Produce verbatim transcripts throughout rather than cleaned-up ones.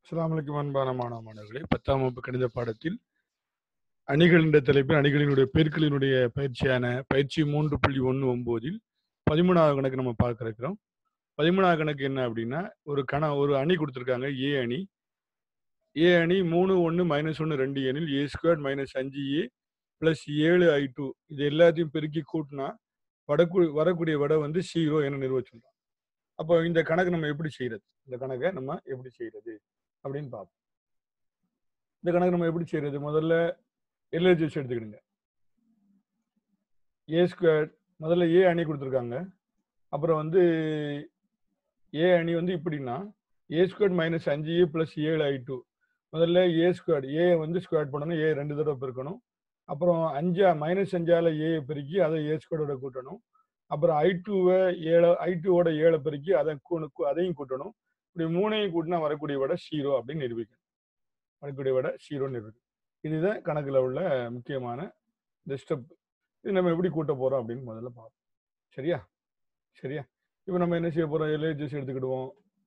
அஸ்ஸலாமு அலைக்கும் அன்பான மாணவ மாணவர்களே, பத்தாம் வகுப்பு கணித பாடத்தில் அணிகள் என்ற தலைப்பில் அணிகளினுடைய பெருக்களினுடைய பயிற்சியான பயிற்சி மூன்று புள்ளி ஒன்று ஒன்பதில் பதிமூணாவது கணக்கு நம்ம பார்க்க இருக்கிறோம். பதிமூணாவது கணக்கு என்ன அப்படின்னா, ஒரு கண ஒரு அணி கொடுத்துருக்காங்க. ஏ அணி ஏ அணி மூணு ஒன்று மைனஸ் ஒன்று ரெண்டு எனில் ஏ ஸ்கொயர் மைனஸ் அஞ்சு ஏ பிளஸ் ஏழு ஐ டூ இது எல்லாத்தையும் பெருக்கி கூட்டினா வடக்கு வரக்கூடிய விடை வந்து ஜீரோ என நிர்வகிச்சிருக்கோம். அப்போ இந்த கணக்கு நம்ம எப்படி செய்யறது இந்த கணக்கை நம்ம எப்படி செய்யறது அப்படின்னு பார்ப்போம். இந்த கணக்கு நம்ம எப்படி செய்யறது? முதல்ல எல்ஹெச்எஸ் எடுத்துக்கிடுங்க. ஏ ஸ்கொயர் முதல்ல ஏ அணி கொடுத்துருக்காங்க. அப்புறம் வந்து ஏ அணி வந்து இப்படின்னா ஏ ஸ்கொயர் மைனஸ் அஞ்சு ஏ பிளஸ் ஏழு ஐ டூ முதல்ல ஏ ஸ்கொயர் ஏ வந்து ஸ்கொயர் பண்ணணும். ஏ ரெண்டு தடவை பெருக்கணும். அப்புறம் அஞ்சா மைனஸ் அஞ்சால ஏ பெருக்கி அதை ஏ ஸ்கொயரோட கூட்டணும். அப்புறம் ஐ டூவை ஏழை ஐ டூவோட ஏழை பெருக்கி அதை அதையும் கூட்டணும். இப்படி மூணையும் கூட்டினா வரக்கூடிய விட ஜீரோ அப்படின்னு நிரூபிக்கணும். வரக்கூடிய விட ஜீரோ நிரூபிக்கணும். இதுதான் கணக்கில் உள்ள முக்கியமான இந்த ஸ்டெப். இது நம்ம எப்படி கூட்ட போறோம் அப்படின்னு முதல்ல பார்ப்போம். சரியா சரியா இப்போ நம்ம என்ன செய்ய போறோம்? எல்ஹெச்எஸ் எடுத்துக்கிடுவோம்.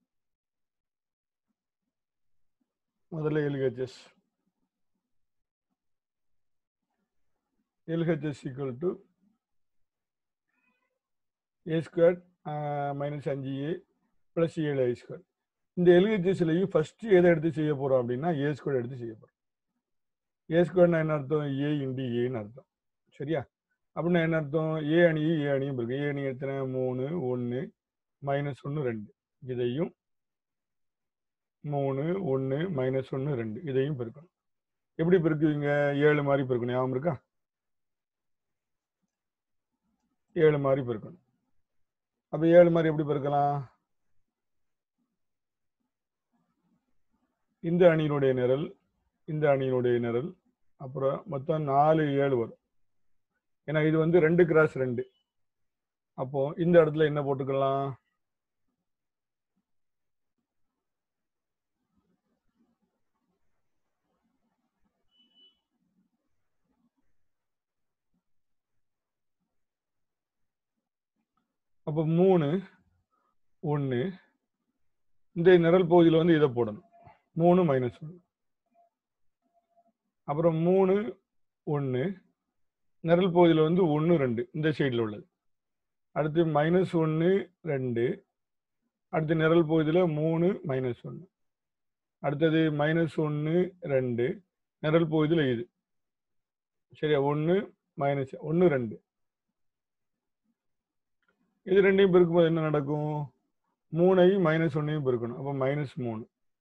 முதல்ல LHS LHS equal to A square minus அஞ்சு ஏ பிளஸ் ஏழு ஐ ஸ்கொயர். இந்த எல்ஹெச்எஸ்லையும் ஃபர்ஸ்ட் எதை எடுத்து செய்ய போறோம் அப்படின்னா ஏ ஸ்கொயர் எடுத்து செய்ய போறோம். ஏ ஸ்கொயர்னா என்ன அர்த்தம்? ஏ இன்டி ஏன்னு அர்த்தம். சரியா? அப்படின்னா என்ன அர்த்தம்? ஏ அணியும் ஏ அணியும் இருக்கு. ஏ அணி எத்தனை? மூணு ஒன்று மைனஸ் ஒன்று ரெண்டு இதையும் மூணு ஒன்று மைனஸ் ஒன்று ரெண்டு இதையும் பெருக்கணும். எப்படி பெருக்குவீங்க? ஏழு மாதிரி பெருக்கணும். ஞாபகம் இருக்கா? ஏழு மாதிரி பெருக்கணும். அப்ப ஏழு மாதிரி எப்படி பெருக்கலாம்? இந்த அணியினுடைய நிரல் இந்த அணியினுடைய நிரல் அப்புறம் மொத்தம் நாலு ஏழு வரும். ஏன்னா இது வந்து ரெண்டு கிராஸ் ரெண்டு. அப்போ இந்த இடத்துல என்ன போட்டுக்கலாம்? அப்போ மூணு ஒன்று இந்த நிரல் பகுதியில் வந்து இதை போடணும். மூணு மைனஸ் ஒன்று. அப்புறம் மூணு ஒன்று நிரல் பகுதியில் வந்து ஒன்று ரெண்டு இந்த சைடில் உள்ளது. அடுத்து மைனஸ் ஒன்று ரெண்டு. அடுத்து நிரல் பகுதியில் மூணு மைனஸ் ஒன்று. அடுத்தது மைனஸ் ஒன்று ரெண்டு நிரல் பகுதியில் இது. சரியா? ஒன்று மைனஸ் ஒன்று ரெண்டு இது ரெண்டையும் பெருக்கும்போது என்ன நடக்கும்? மூணையும் மைனஸ் ஒன்னையும் பெருக்கணும். அப்போ மைனஸ் மூணு.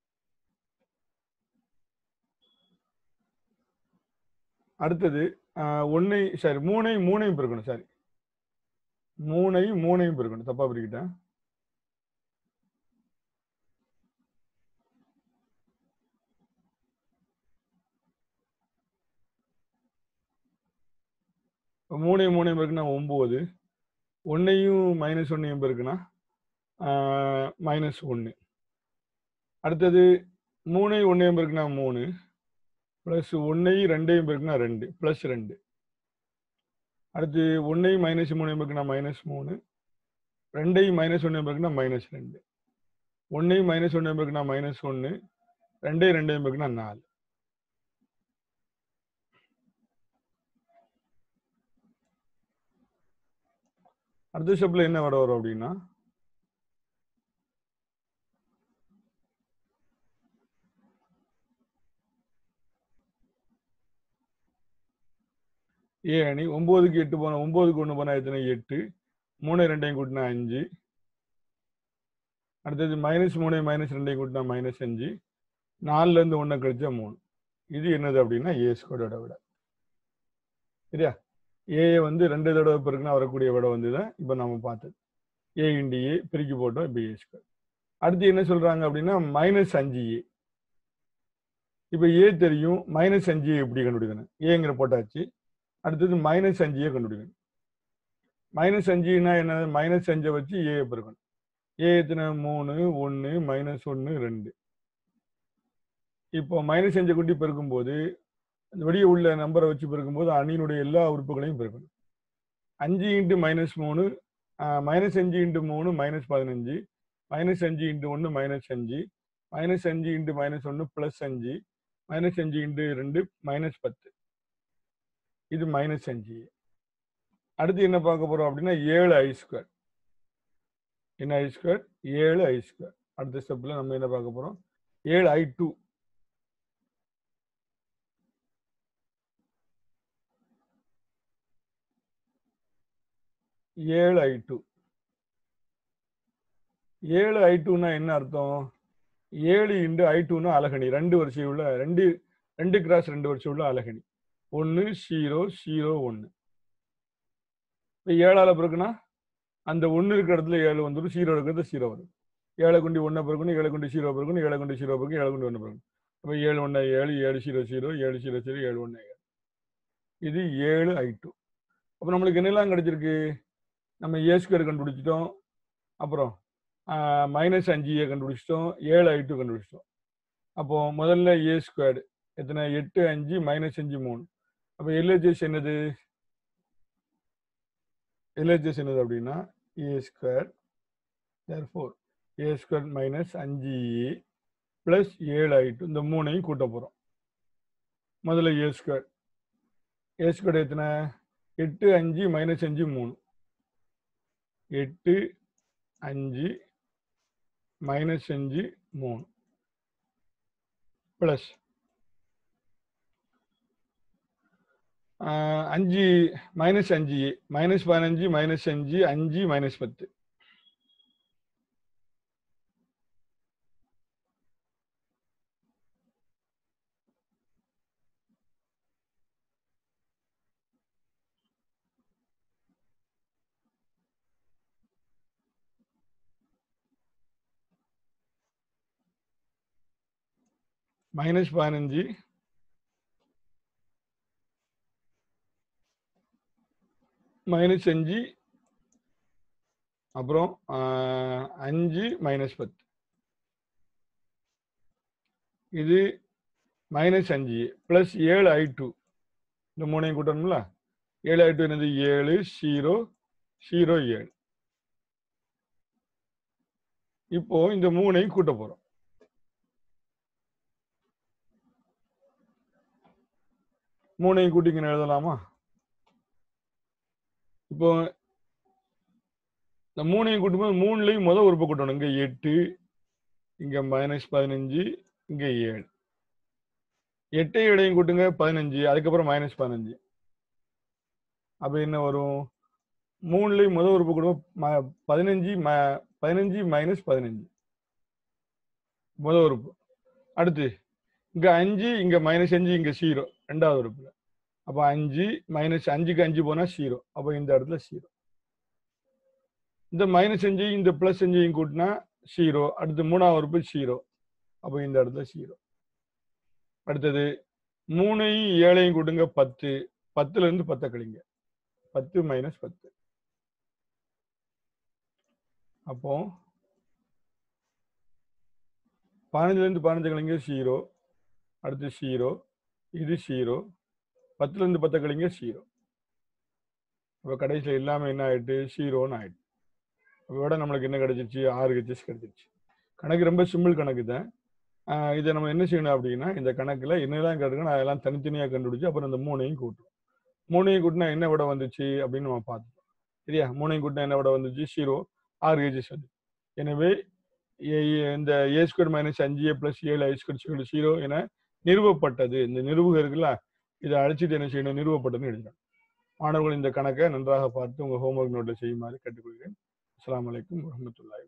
அடுத்தது ஒன்னை சாரி மூணையும் மூணையும் பெருக்கணும். சாரி மூணையும் மூணையும் பெருக்கணும். தப்பா பிரிக்கிட்டேன். மூணையும் மூணையும் பெருக்குனா ஒன்பது. ஒன்னையும் மைனஸ் ஒன்னையும் பெருக்குனா மைனஸ் ஒன்று. அடுத்தது மூணையும் ஒன்னையும் பெருக்குனா மூணு பிளஸ் ஒன்னையும் ரெண்டையும் பெருக்குனா ரெண்டு பிளஸ் ரெண்டு. அடுத்து ஒன்னையும் மைனஸ் மூணையும் பெருக்குனா மைனஸ் மூணு. ரெண்டையும் மைனஸ் ஒன்னையும் பெருக்குனா மைனஸ் ரெண்டு. ஒன்னையும் மைனஸ் ஒன்னையும் பெருக்குனா மைனஸ் ஒன்று. ரெண்டையும் ரெண்டையும் பெருக்குனா நாலு. அடுத்த ஸ்டெப்ல என்ன விட வரும் அப்படின்னா ஏ அணி ஒன்பதுக்கு எட்டு போனா ஒன்பதுக்கு ஒன்று போனா எத்தனை? எட்டு. மூணு ரெண்டையும் கூட்டினா அஞ்சு. அடுத்தது மைனஸ் மூணு மைனஸ் ரெண்டையும் கூட்டினா மைனஸ் அஞ்சு. நாலுல இருந்து ஒன்றை கழிச்சா மூணு. இது என்னது அப்படின்னா ஏ ஸ்கொயரோட விட. சரியா? ஏ வந்து ரெண்டு தடவை பெருக்குனா வரக்கூடிய விட வந்து தான் இப்போ நம்ம பார்த்தது. ஏ இன்டி ஏ பிரிக்கி போட்டோம். இப்போ ஏ ஸ்கொயர். அடுத்து என்ன சொல்றாங்க அப்படின்னா மைனஸ் அஞ்சு ஏ. இப்போ ஏ தெரியும். மைனஸ் அஞ்சு ஏ எப்படி கண்டுபிடிக்கணும்? ஏங்கிற போட்டாச்சு. அடுத்தது மைனஸ் அஞ்சையே கண்டுபிடிக்கணும். மைனஸ் அஞ்சுனா என்ன? மைனஸ் அஞ்சை வச்சு ஏ பெருக்கணும். ஏ எத்தனை? மூணு ஒன்று மைனஸ் ஒன்று ரெண்டு. இப்போ மைனஸ் அஞ்சை கொண்டு பெருக்கும்போது வெளியே உள்ள நம்பரை வச்சு பெருக்கும்போது அணியினுடைய எல்லா உறுப்புகளையும் பெருக்கணும். அஞ்சு இன்ட்டு மைனஸ் மூணு மைனஸ் அஞ்சு இன்ட்டு மூணு மைனஸ் பதினஞ்சு மைனஸ் அஞ்சு இன்ட்டு ஒன்று மைனஸ் அஞ்சு மைனஸ் அஞ்சு இன்ட்டு மைனஸ் ஒன்று ப்ளஸ் அஞ்சு, மைனஸ் அஞ்சு இன்ட்டு ரெண்டு மைனஸ் பத்து, இது மைனஸ் அஞ்சு. அடுத்து என்ன பார்க்க போறோம் அப்படின்னா ஏழு ஐ ஸ்கொயர். என்ன ஐ ஸ்கொயர்? ஏழு ஐ ஸ்கொயர். அடுத்த ஸ்டெப்ல நம்ம என்ன பார்க்க போறோம்? ஏழு ஐ டூ. ஏழு ஐ டூ. ஏழு ஐ டூன்னா என்ன அர்த்தம்? ஏழு இன்டு ஐ டூன்னா அலகணி. ரெண்டு வரிசை உள்ள ரெண்டு ரெண்டு கிராஸ் ரெண்டு வரிசை உள்ள அலகணி. ஒன்று ஜீரோ ஜீரோ ஒன்று. இப்போ ஏழால பிறகுனா அந்த ஒன்று இருக்கிற இடத்துல ஏழு வந்துடும், ஜீரோ இருக்கிறது ஜீரோ வரும். ஏழை கொண்டு ஒன்றை பிறக்கணும், ஏழை கொண்டு ஜீரோ பிறக்கணும், ஏழை கொண்டு ஜீரோ பிறகு ஏழை கொண்டு ஒன்று பிறக்கணும். அப்போ ஏழு ஒன்று ஏழு, ஏழு ஜீரோ ஜீரோ, ஏழு ஜீரோ ஜீரோ, ஏழு ஒன்று ஏழு. இது ஏழு ஐ டூ. அப்போ நம்மளுக்கு என்னெல்லாம் கிடைச்சிருக்கு? நம்ம ஏ ஸ்கொயர் கண்டுபிடிச்சிட்டோம், அப்புறம் மைனஸ் அஞ்சு ஏ கண்டுபிடிச்சிட்டோம், ஏழு ஐ டூ கண்டுபிடிச்சிட்டோம். அப்போ முதல்ல ஏ ஸ்கொயர்டு எத்தனை? எட்டு அஞ்சு மைனஸ் அஞ்சு மூணு. அப்போ எல்ஹெச்எஸ் என்னது? எல்ஹெச்எஸ் என்னது அப்படின்னா A square, therefore A square minus அஞ்சு ஏ பிளஸ் ஏழு ஐ டூ. இந்த மூணையும் கூட்ட போகிறோம். முதல்ல ஏ ஸ்கொயர். ஏ ஸ்கொயர் எத்தனை? எட்டு அஞ்சு மைனஸ் அஞ்சு மூணு. எட்டு அஞ்சு மைனஸ் அஞ்சு மூணு பிளஸ் அஞ்சு மைனஸ் அஞ்சு ஏ மைனஸ் பதினஞ்சு மைனஸ் அஞ்சு அஞ்சு மைனஸ் பத்து. மைனஸ் பதினஞ்சு மைனஸ் அஞ்சு அப்புறம் அஞ்சு மைனஸ் பத்து. இது மைனஸ் அஞ்சு பிளஸ் ஏழு ஐ டூ. இந்த மூணையும் கூட்டணும்ல. ஏழு ஐ டூ என்னது? ஏழு ஜீரோ ஜீரோ ஏழு. இப்போ இந்த மூணையும் கூட்ட போறோம். மூணையும் கூட்டிங்கன்னு எழுதலாமா? இப்போ இந்த மூணையும் கூட்டும்போது மூணுலையும் முதல் உறுப்பு கூட்டணும். இங்க எட்டு, இங்க மைனஸ் பதினஞ்சு, இங்க ஏழு. எட்டு ஏழையும் கூட்டுங்க பதினஞ்சு, அதுக்கப்புறம் மைனஸ் பதினஞ்சு. அப்ப என்ன வரும்? மூணுலையும் முதல் உறுப்பு கூட்டும் பதினஞ்சு பதினஞ்சு மைனஸ் பதினஞ்சு முதல் உறுப்பு. அடுத்து இங்க அஞ்சு, இங்க மைனஸ் அஞ்சு, இங்க ஜீரோ ரெண்டாவது உறுப்புல. அப்ப அஞ்சு மைனஸ் அஞ்சுக்கு அஞ்சு போனா ஜீரோ. அப்ப இந்த இடத்துல ஜீரோ. இந்த மைனஸ் அஞ்சு இந்த பிளஸ் அஞ்சையும் கூட்டினா ஜீரோ. அடுத்து மூணாவது உறுப்பு ஜீரோ. அப்போ இந்த இடத்துல ஜீரோ. அடுத்தது மூணையும் ஏழையும் கூட்டுங்க பத்து. பத்துல இருந்து பத்தை கழிங்க. பத்து மைனஸ் பத்து. அப்போ பதினஞ்சுல இருந்து பதினஞ்சு கழிங்க ஜீரோ. அடுத்து ஜீரோ, இது ஜீரோ. பத்துல இருந்து பத்தை கழிங்க ஜீரோ. அப்போ கடைசியில் எல்லாமே என்ன ஆயிட்டு? ஜீரோன்னு ஆயிட்டு. அதோட நம்மளுக்கு என்ன கிடைச்சிருச்சு? ஆறு ஹெச்எஸ் கிடைச்சிருச்சு. கணக்கு ரொம்ப சிம்பிள் கணக்கு தான். இதை நம்ம என்ன செய்யணும் அப்படின்னா, இந்த கணக்கில் என்னதான் கிடைக்குன்னு அதெல்லாம் தனித்தனியாக கண்டுபிடிச்சு அப்புறம் இந்த மூணையும் கூட்டணும். மூணையும் கூட்டினா என்ன விட வந்துச்சு அப்படின்னு நம்ம பார்த்துட்டோம். சரியா? மூணையும் கூட்டினா என்ன விட வந்துச்சு? ஜீரோ. ஆறு ஹெச்எஸ் வந்து. எனவே இந்த ஏ ஸ்கொயர் மைனஸ் அஞ்சு ஏ பிளஸ் ஏழு ஐ ஸ்கொயர் ஜீரோ என நிறுவப்பட்டது. இந்த நிறுவுக இருக்குல்ல, இதை அழைச்சிட்டு என்ன செய்யணும்? நிறுவப்பட்டதுன்னு எழுதணும். மாணவர்கள் இந்த கணக்கை நன்றாக பார்த்து உங்கள் ஹோம்ஒர்க் நோட்டில் செய்யுமாறு கேட்டுக்கொள்கிறேன். அஸ்ஸலாமு அலைக்கும் வரஹ்மத்துல்லாஹி.